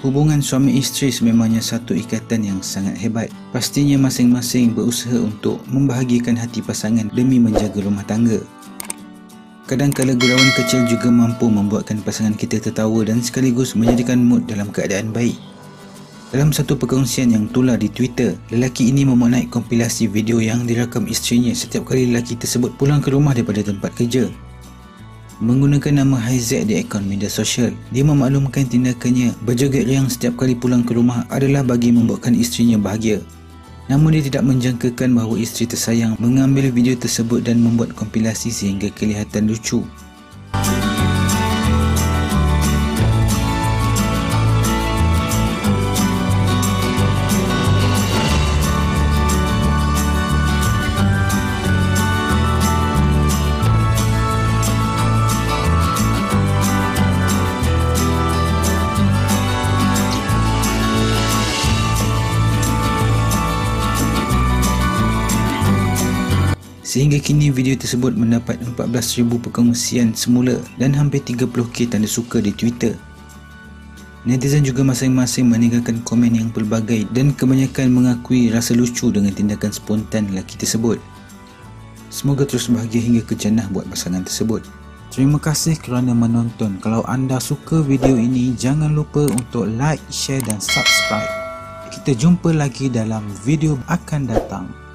Hubungan suami isteri sememangnya satu ikatan yang sangat hebat. Pastinya masing-masing berusaha untuk membahagiakan hati pasangan demi menjaga rumah tangga. Kadang-kala gurauan kecil juga mampu membuatkan pasangan kita tertawa dan sekaligus menjadikan mood dalam keadaan baik. Dalam satu perkongsian yang tular di Twitter, lelaki ini memuat naik kompilasi video yang dirakam isterinya setiap kali lelaki tersebut pulang ke rumah daripada tempat kerja. Menggunakan nama Haizek di akaun media sosial, dia memaklumkan tindakannya berjoget riang setiap kali pulang ke rumah adalah bagi membuatkan isterinya bahagia. Namun dia tidak menjangkakan bahawa isteri tersayang mengambil video tersebut dan membuat kompilasi sehingga kelihatan lucu. Sehingga kini video tersebut mendapat 14,000 perkongsian semula dan hampir 30k tanda suka di Twitter. Netizen juga masing-masing meninggalkan komen yang pelbagai dan kebanyakan mengakui rasa lucu dengan tindakan spontan lelaki tersebut. Semoga terus bahagia hingga ke jannah buat pasangan tersebut. Terima kasih kerana menonton. Kalau anda suka video ini, jangan lupa untuk like, share dan subscribe. Kita jumpa lagi dalam video akan datang.